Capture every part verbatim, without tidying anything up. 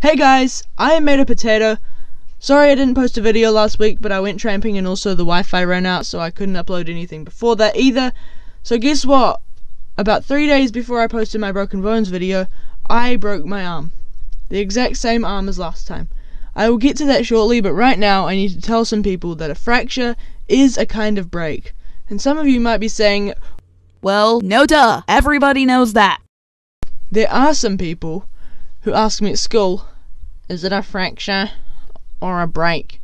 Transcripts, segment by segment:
Hey guys, I am Made of Potato. Sorry I didn't post a video last week, but I went tramping and also the Wi-Fi ran out, so I couldn't upload anything before that either. So guess what? About three days before I posted my Broken Bones video, I broke my arm. The exact same arm as last time. I will get to that shortly, but right now I need to tell some people that a fracture is a kind of break. And some of you might be saying, well, no duh, everybody knows that. There are some people who ask me at school, is it a fracture or a break?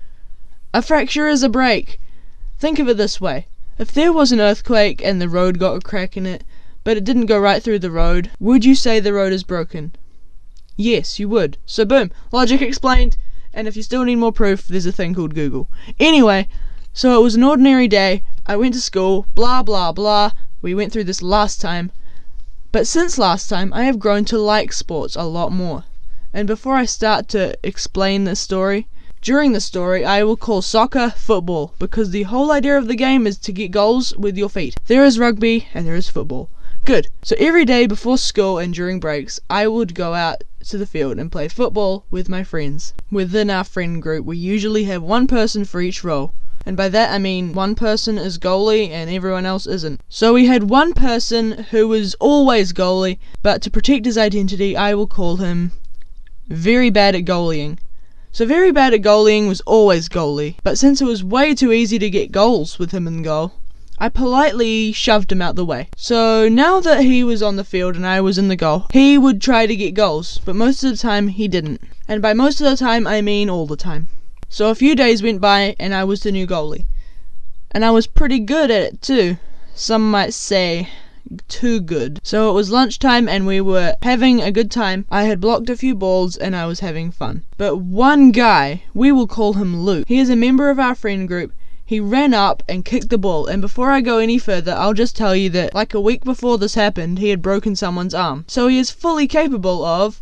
A fracture is a break. Think of it this way. If there was an earthquake and the road got a crack in it, but it didn't go right through the road, would you say the road is broken? Yes, you would. So boom, logic explained, and if you still need more proof, there's a thing called Google. Anyway, so it was an ordinary day, I went to school, blah blah blah, we went through this last time, but since last time, I have grown to like sports a lot more. And before I start to explain this story, during the story, I will call soccer football, because the whole idea of the game is to get goals with your feet. There is rugby, and there is football. Good. So every day before school and during breaks, I would go out to the field and play football with my friends. Within our friend group, we usually have one person for each role. And by that I mean one person is goalie and everyone else isn't. So we had one person who was always goalie, but to protect his identity, I will call him very bad at goalieing. So very bad at goalieing was always goalie, but since it was way too easy to get goals with him in goal, I politely shoved him out the way. So now that he was on the field and I was in the goal, he would try to get goals, but most of the time he didn't. And by most of the time, I mean all the time. So a few days went by and I was the new goalie. And I was pretty good at it too. Some might say too good. So it was lunchtime and we were having a good time. I had blocked a few balls and I was having fun. But one guy, we will call him Luke, he is a member of our friend group. He ran up and kicked the ball, and before I go any further, I'll just tell you that like a week before this happened, he had broken someone's arm. So he is fully capable of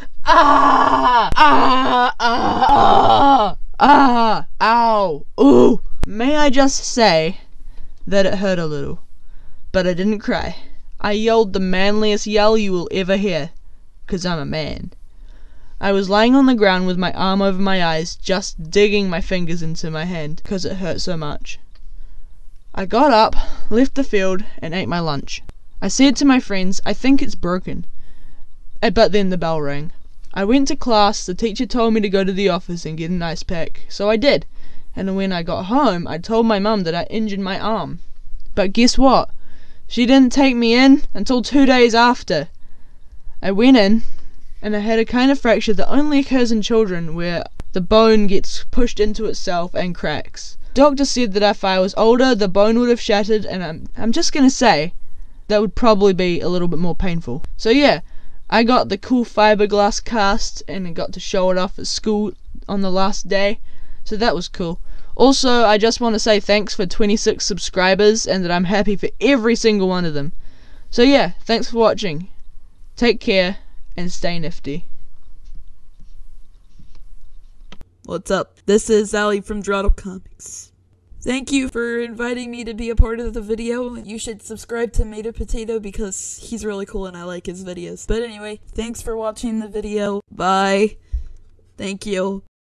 ah ah ah ah ah ow ooh. May I just say that it hurt a little, but I didn't cry. I yelled the manliest yell you will ever hear, 'cause I'm a man. I was lying on the ground with my arm over my eyes, just digging my fingers into my hand, 'cause it hurt so much. I got up, left the field, and ate my lunch. I said to my friends, I think it's broken. But then the bell rang. I went to class, the teacher told me to go to the office and get an ice pack, so I did. And when I got home, I told my mum that I injured my arm. But guess what? She didn't take me in until two days after. I went in, and I had a kind of fracture that only occurs in children, where the bone gets pushed into itself and cracks. Doctor said that if I was older, the bone would have shattered, and I'm, I'm just gonna say, that would probably be a little bit more painful. So yeah, I got the cool fiberglass cast, and I got to show it off at school on the last day, so that was cool. Also, I just want to say thanks for twenty-six subscribers, and that I'm happy for every single one of them. So yeah, thanks for watching. Take care, and stay nifty. What's up? This is Allie from Drawdle Comics. Thank you for inviting me to be a part of the video. You should subscribe to Made of Potato because he's really cool and I like his videos. But anyway, thanks for watching the video. Bye. Thank you.